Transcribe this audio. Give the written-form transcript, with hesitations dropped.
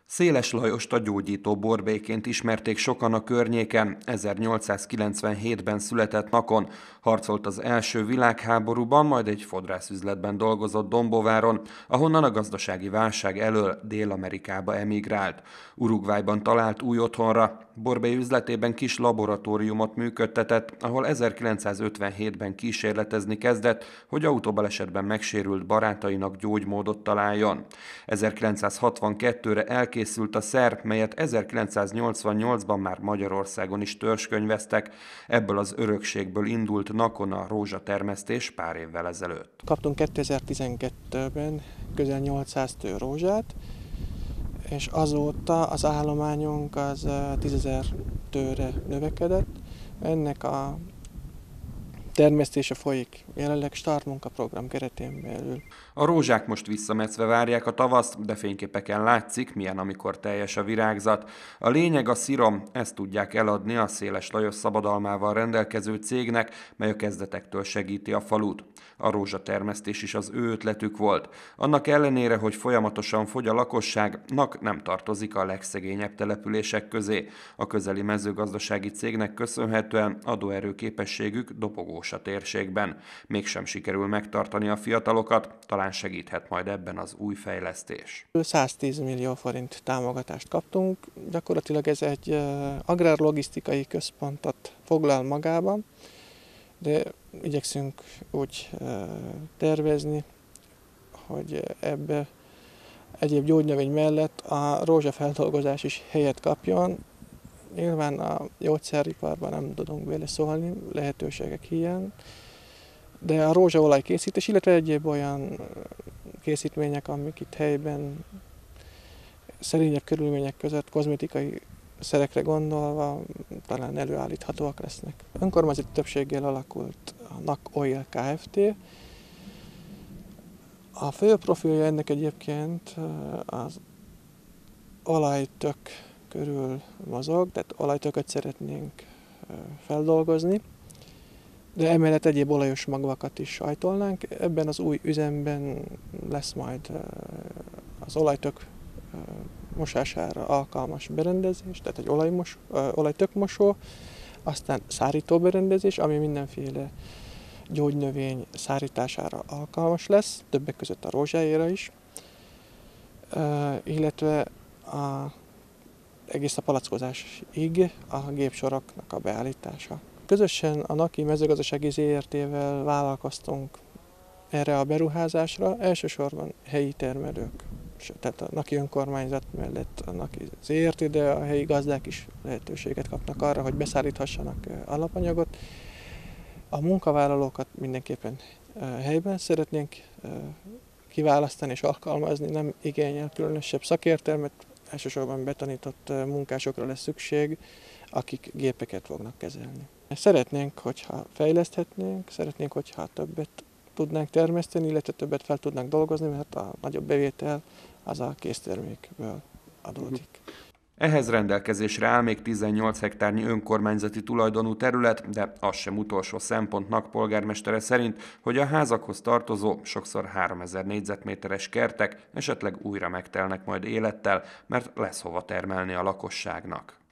Széles Lajost a gyógyító borbélyként ismerték sokan a környéken. 1897-ben született Nakon, harcolt az első világháborúban, majd egy fodrászüzletben dolgozott Dombováron, ahonnan a gazdasági válság elől Dél-Amerikába emigrált. Uruguayban talált új otthonra. Borbély üzletében kis laboratóriumot működtetett, ahol 1957-ben kísérletezni kezdett, hogy autóbalesetben megsérült barátainak gyógymódot találjon. 1962-re elkészült a szer, melyet 1988-ban már Magyarországon is törzskönyveztek. Ebből az örökségből indult Nakon a rózsatermesztés pár évvel ezelőtt. Kaptunk 2012-ben közel 800 tő rózsát, és azóta az állományunk az 10.000 tőre növekedett. Ennek a termesztése folyik jelenleg startmunkaprogram keretén belül. A rózsák most visszametszve várják a tavaszt, de fényképeken látszik, milyen amikor teljes a virágzat. A lényeg a szirom, ezt tudják eladni a Széles Lajos szabadalmával rendelkező cégnek, mely a kezdetektől segíti a falut. A rózsatermesztés is az ő ötletük volt. Annak ellenére, hogy folyamatosan fogy a lakosság, Nak nem tartozik a legszegényebb települések közé. A közeli mezőgazdasági cégnek köszönhetően adóerőképességük dobogós a térségben. Mégsem sikerül megtartani a fiatalokat, talán segíthet majd ebben az új fejlesztés. 110 millió forint támogatást kaptunk, gyakorlatilag ez egy agrárlogisztikai központot foglal magában, de igyekszünk úgy tervezni, hogy ebbe egyéb gyógynövény mellett a rózsafeldolgozás is helyet kapjon. Nyilván a gyógyszeriparban nem tudunk beleszólni, lehetőségek hiány, de a rózsaolaj készítés, illetve egyéb olyan készítmények, amik itt helyben szerényebb körülmények között kozmetikai szerekre gondolva talán előállíthatóak lesznek. Önkormányzati többséggel alakult a NAK Oil Kft. A fő profilja ennek egyébként az olajtök körül mozog, tehát olajtököt szeretnénk feldolgozni, de emellett egyéb olajos magvakat is sajtolnánk. Ebben az új üzemben lesz majd az olajtök mosására alkalmas berendezés, tehát egy olajtökmosó, aztán szárító berendezés, ami mindenféle gyógynövény szárítására alkalmas lesz, többek között a rózsáéra is, illetve egész a palackozásig a gépsoroknak a beállítása. Közösen a Naki mezőgazdasági ZRT-vel vállalkoztunk erre a beruházásra, elsősorban helyi termelők, tehát a Naki önkormányzat mellett a Naki ZRT, de a helyi gazdák is lehetőséget kapnak arra, hogy beszállíthassanak alapanyagot. A munkavállalókat mindenképpen helyben szeretnénk kiválasztani és alkalmazni, nem igényel különösebb szakértelmet, elsősorban betanított munkásokra lesz szükség, akik gépeket fognak kezelni. Szeretnénk, hogyha fejleszthetnénk, szeretnénk, hogyha többet tudnánk termeszteni, illetve többet fel tudnánk dolgozni, mert a nagyobb bevétel az a késztermékből adódik. Ehhez rendelkezésre áll még 18 hektárnyi önkormányzati tulajdonú terület, de az sem utolsó szempontnak polgármestere szerint, hogy a házakhoz tartozó, sokszor 3000 négyzetméteres kertek esetleg újra megtelnek majd élettel, mert lesz hova termelni a lakosságnak.